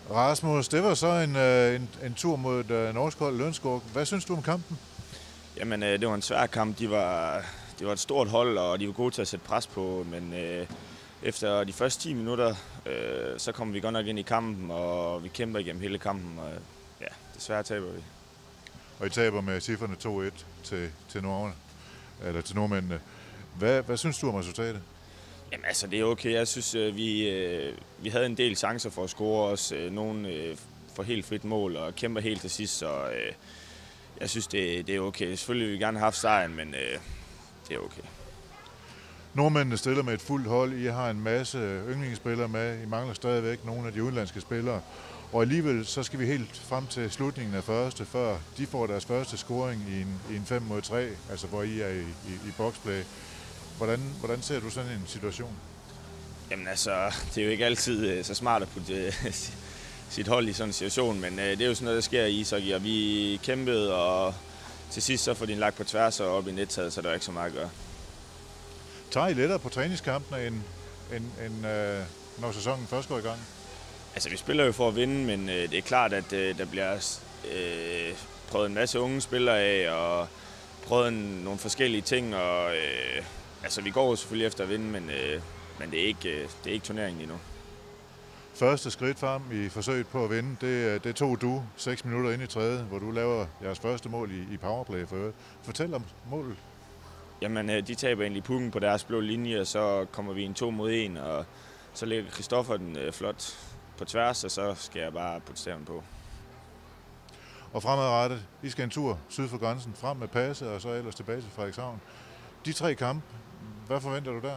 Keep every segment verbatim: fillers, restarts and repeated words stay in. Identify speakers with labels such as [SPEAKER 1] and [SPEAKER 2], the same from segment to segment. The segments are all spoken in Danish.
[SPEAKER 1] Rasmus, det var så en, øh, en, en tur mod et øh, norsk hold, Lønskog. Hvad synes du om kampen?
[SPEAKER 2] Jamen, øh, det var en svær kamp. De var, det var et stort hold, og de var gode til at sætte pres på, men øh, efter de første ti minutter, øh, så kom vi godt nok ind i kampen, og vi kæmper igennem hele kampen, og ja, desværre taber vi.
[SPEAKER 1] Og I taber med cifferne to et til, til, nord, eller til nordmændene. Hvad, hvad synes du om resultatet?
[SPEAKER 2] Jamen altså, det er okay. Jeg synes, vi, vi havde en del chancer for at score os. Nogle for helt frit mål og kæmper helt til sidst, så jeg synes, det, det er okay. Selvfølgelig vil vi gerne have haft sejren, men det er okay.
[SPEAKER 1] Nordmændene stiller med et fuldt hold. I har en masse yndlingsspillere med. I mangler stadigvæk nogle af de udenlandske spillere. Og alligevel så skal vi helt frem til slutningen af første, før de får deres første scoring i en, i en fem mod tre, altså hvor I er i, i, i boxplay. Hvordan, hvordan ser du sådan en situation?
[SPEAKER 2] Jamen altså, det er jo ikke altid så smart at putte sit hold i sådan en situation, men det er jo sådan noget, der sker i ishockey, og vi kæmpede, og til sidst så får de en lagt på tværs og op i nettaget, så der er ikke så meget at gøre.
[SPEAKER 1] Tager I lettere på træningskampene, end, end, end øh, når sæsonen først går i gang?
[SPEAKER 2] Altså, vi spiller jo for at vinde, men øh, det er klart, at øh, der bliver øh, prøvet en masse unge spillere af, og prøvet en, nogle forskellige ting, og øh, altså, vi går jo selvfølgelig efter at vinde, men, øh, men det, er ikke, øh, det er ikke turneringen endnu.
[SPEAKER 1] Første skridt frem i forsøget på at vinde, det, det tog du seks minutter ind i tredje, hvor du laver jeres første mål i, i powerplay for øvrigt. Fortæl om målet.
[SPEAKER 2] Jamen, de taber egentlig pukken på deres blå linje, og så kommer vi en to mod en, og så lægger Christoffer den øh, flot på tværs, og så skal jeg bare putte staven på.
[SPEAKER 1] Og fremadrettet, I skal en tur syd for grænsen, frem med passe, og så ellers tilbage til Frederikshavn. De tre kampe, hvad forventer du der?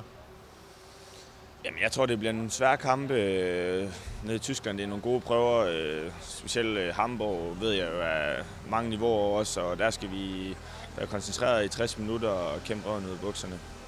[SPEAKER 2] Jamen, jeg tror, det bliver en svær kamp øh, nede i Tyskland. Det er nogle gode prøver. Øh, specielt øh, Hamburg ved jeg jo er mange niveauer også, og der skal vi være koncentreret i tres minutter og kæmpe røven ud af bukserne.